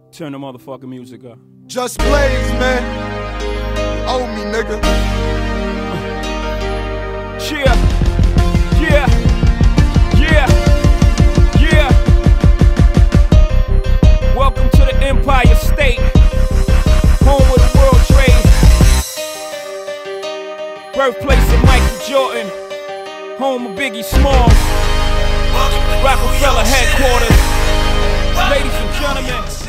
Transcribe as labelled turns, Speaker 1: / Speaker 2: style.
Speaker 1: Turn the motherfucking music up.
Speaker 2: Just Blaze, man. You owe me, nigga.
Speaker 1: Yeah, yeah, yeah, yeah. Welcome to the Empire State, home of the World Trade, birthplace of Michael Jordan, home of Biggie Smalls, Rockefeller headquarters. Ladies and gentlemen,